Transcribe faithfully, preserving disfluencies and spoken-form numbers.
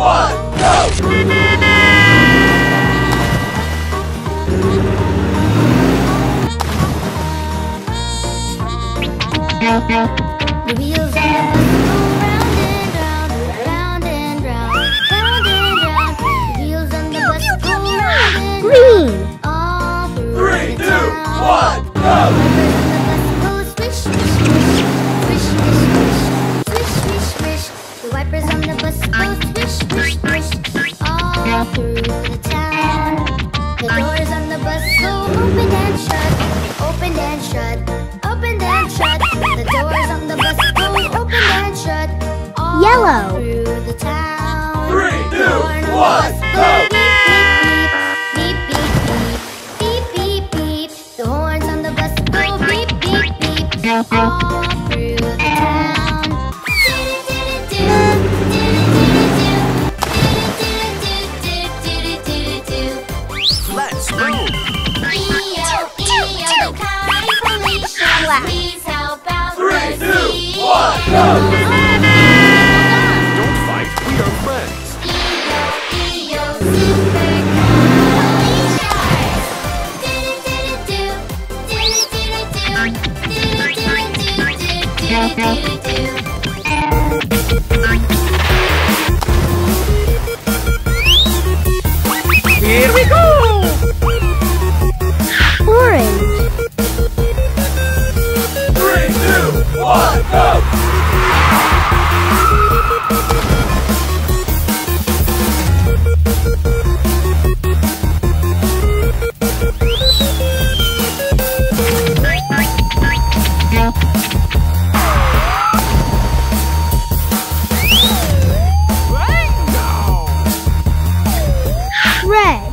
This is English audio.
one, go! The wheels on the bus go round and round, round and round, round and round. The wheels on the bus go round and Green. round, all through Three, the two, town. one, go! The wipers on the bus go swish, swish, swish, swish, all through the town. The doors on the bus go open and shut, open and shut, open and shut. The doors on the bus go open and shut, all Yellow. through the town. Three, two, The horn on one, the bus go! beep, beep, beep, beep, beep, beep, beep. The horns on the bus go beep, beep, beep, all through the town. Let's move! Please help out Three, the two, sea. one, go! Don't fight, we are friends. E-O, E-O, super police cars. Do-do-do-do-do, do-do-do-do, do-do-do-do-do-do-do. Here we go! Orange. Three, two, one, go! Red.